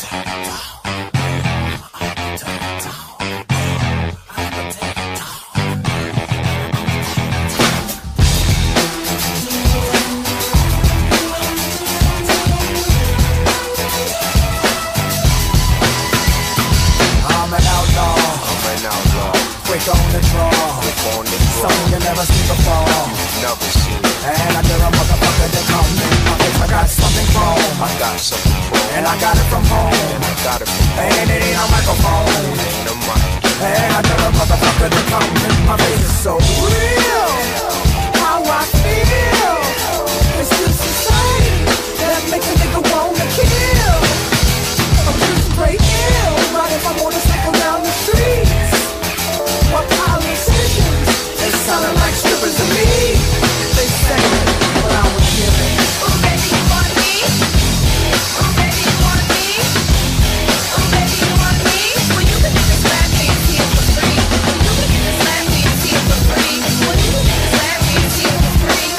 Quick on the draw, something you never seen before. And I dare a motherfucker to come in my face. I got something chrome, and I got it from home. And it ain't a microphone. And I dare a motherfucker to come in my face. It's so real, how I feel. It's this society that makes a nigga wanna kill. I'm just straight ill, right if I wanna cycle down the streets. What politicians, they sounding like strippers to me. They say what I was giving. Oh baby, you want me? Oh baby, you want me? Oh baby, you want me? Well you can get this rap dance here for free. Well you can get this rap dance here for free. Well you can get this rap dance here for free.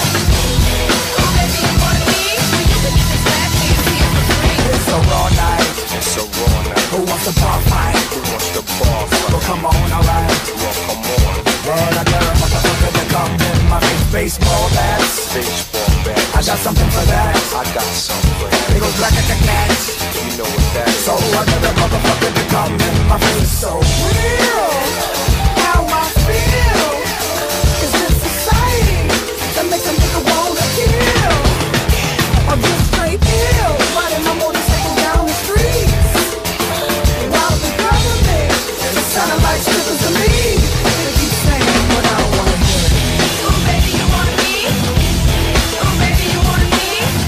Oh baby, you want me? Well you can get this rap dance here for free. It's a raw night. It's a raw night. Who wants to bar fight? Who wants to bar fight? Well come on, alright. Well come on. And I dare a motherfucker to come in my face. Baseball bats. Baseball bats. I got something for that. I got something for that. They go black like a cat. You know what that is. So I dare a motherfucker to come in my face. So real, how I feel. Is this society that makes a nigga wanna kill? I'm just straight ill, riding my motorcycle down the streets. While the government is sounding like strippers to me. They keep saying what I don't wanna hear. Oh baby, you want me? Oh baby, you want me?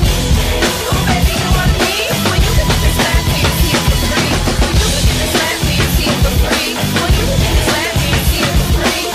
Oh baby, you want me? Well you can get this rap dance here for free. Well you can get this rap dance here for free. Well you can get this rap dance here for free.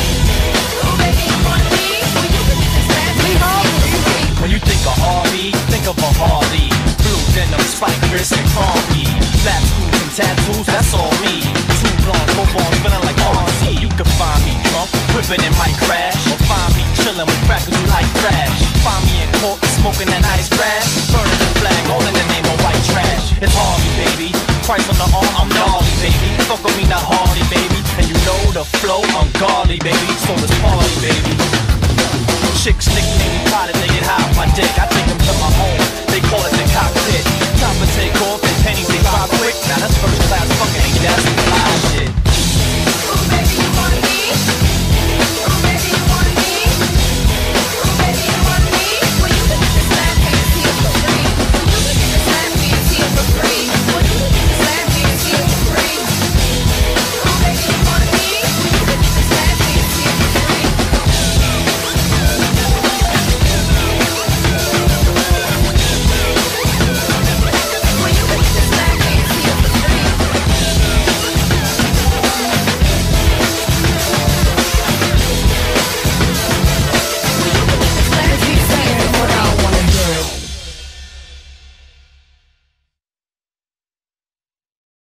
Oh baby, you want me? Well you can get this rap dance here for free. When you think of Harvey, think of a Harley. Blue denim, spike wrist, and Harvey. Flat screws and tattoos, that's all me. Two blonde footballs feeling like RC. You can find me drunk, whipping and might crash. Or find me chilling with crackers who like trash. Find me in court, smoking that ice grass. Burning the flag, all in the name of white trash. It's Harvey, baby. Christ on the arm, I'm gnarly, baby. Fuck with me, not Hardy, baby. And you know the flow, ungodly, baby. So let's party, baby. Chicks nickname me Pilot, they get high off my dick. I take them to my home, they call it the cockpit.